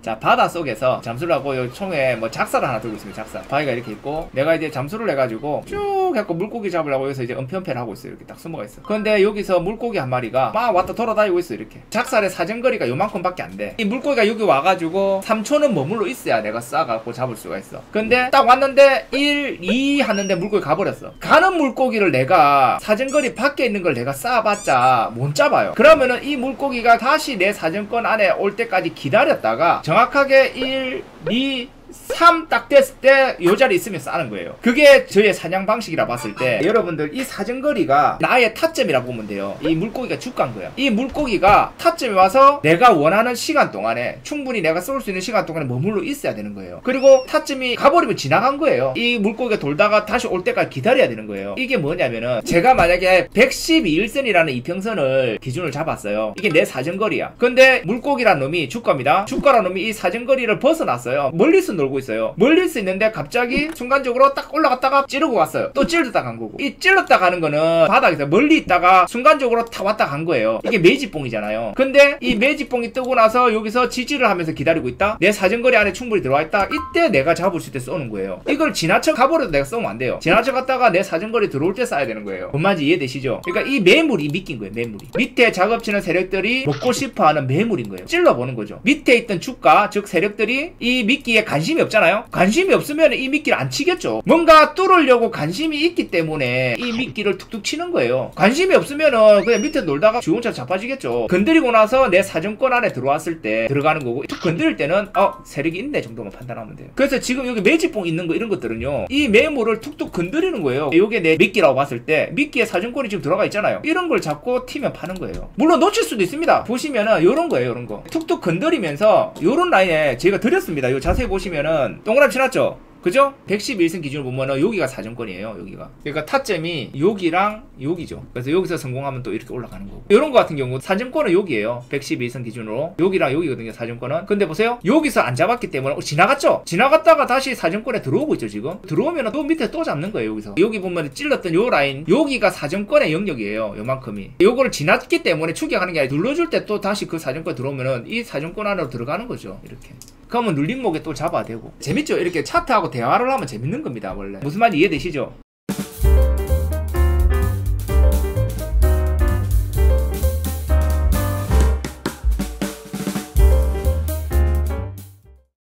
자, 바닷속에서 잠수를 하고 요 총에 뭐 작사를 하나 들고 있습니다. 작사. 바위가 이렇게 있고 내가 이제 잠수를 해가지고 쭉 해갖고 물고기 잡으려고 여기서 이제 은폐를 하고 있어요. 이렇게 딱 숨어가 있어. 그런데 여기서 물고기 한 마리가 막 왔다 돌아다니고 있어. 이렇게 작살의 사정거리가 요만큼밖에 안 돼. 이 물고기가 여기 와가지고 3초는 머물러 있어야 내가 쏴갖고 잡을 수가 있어. 근데 딱 왔는데 1, 2 하는데 물고기 가버렸어. 가는 물고기를 내가 사정거리 밖에 있는 걸 내가 쏴봤자 못 잡아요. 그러면은 이 물고기가 다시 내 사정권 안에 올 때까지 기다렸다가 정확하게 1, 2, 3 딱 됐을 때 요 자리에 있으면 싸는 거예요. 그게 저의 사냥 방식이라 봤을 때 여러분들 이 사정거리가 나의 타점이라고 보면 돼요. 이 물고기가 주가인 거야. 이 물고기가 타점에 와서 내가 원하는 시간 동안에 충분히 내가 쏠 수 있는 시간 동안에 머물러 있어야 되는 거예요. 그리고 타점이 가버리면 지나간 거예요. 이 물고기가 돌다가 다시 올 때까지 기다려야 되는 거예요. 이게 뭐냐면은 제가 만약에 112일선이라는 이평선을 기준을 잡았어요. 이게 내 사정거리야. 근데 물고기란 놈이 주가입니다. 주가란 놈이 이 사정거리를 벗어났어요. 멀리서 놀고 있어요. 멀리서 있는데 갑자기 순간적으로 딱 올라갔다가 찌르고 갔어요. 또 찔렀다 간 거고. 이 찔렀다 가는 거는 바닥에서 멀리 있다가 순간적으로 타 왔다 간 거예요. 이게 매지뽕이잖아요. 근데 이 매지뽕이 뜨고 나서 여기서 지지를 하면서 기다리고 있다. 내 사정거리 안에 충분히 들어와 있다. 이때 내가 잡을 수 있을 때 쏘는 거예요. 이걸 지나쳐 가버려도 내가 쏘면 안 돼요. 지나쳐 갔다가 내 사정거리 들어올 때 쏴야 되는 거예요. 뭔 말인지 이해되시죠? 그러니까 이 매물이 미낀 거예요. 매물이. 밑에 작업치는 세력들이 먹고 싶어하는 매물인 거예요. 찔러보는 거죠. 밑에 있던 주가 즉 세력들이 이 미끼에 관심이 없잖아요. 관심이 없으면 이 미끼를 안 치겠죠. 뭔가 뚫으려고 관심이 있기 때문에 이 미끼를 툭툭 치는 거예요. 관심이 없으면은 그냥 밑에 놀다가 주홍차 자빠지겠죠. 건드리고 나서 내 사정권 안에 들어왔을 때 들어가는 거고 툭 건드릴 때는 세력이 있네 정도만 판단하면 돼요. 그래서 지금 여기 매지뽕 있는 거 이런 것들은요 이 매물을 툭툭 건드리는 거예요. 이게 내 미끼라고 봤을 때 미끼에 사정권이 지금 들어가 있잖아요. 이런 걸 잡고 튀면 파는 거예요. 물론 놓칠 수도 있습니다. 보시면은 요런 거예요. 요런 거 툭툭 건드리면서 요런 라인에 제가 드렸습니다. 요 자세히 보시면은 동그라미 치놨죠? 그죠? 111선 기준으로 보면은 여기가 사정권이에요. 여기가. 그러니까 타점이 여기랑 여기죠. 그래서 여기서 성공하면 또 이렇게 올라가는 거고. 이런 거 같은 경우 사정권은 여기에요. 111선 기준으로. 여기랑 여기거든요. 사정권은. 근데 보세요. 여기서 안 잡았기 때문에 지나갔죠? 지나갔다가 다시 사정권에 들어오고 있죠. 지금. 들어오면은 또 밑에 또 잡는 거예요. 여기서. 여기 보면 찔렀던 요 라인. 여기가 사정권의 영역이에요. 요만큼이. 요거를 지났기 때문에 추격하는 게 아니라 눌러줄 때 또 다시 그 사정권 들어오면은 이 사정권 안으로 들어가는 거죠. 이렇게. 그러면 눌림목에 또 잡아야 되고. 재밌죠? 이렇게 차트하고 대화를 하면 재밌는 겁니다. 원래. 무슨 말인지 이해되시죠?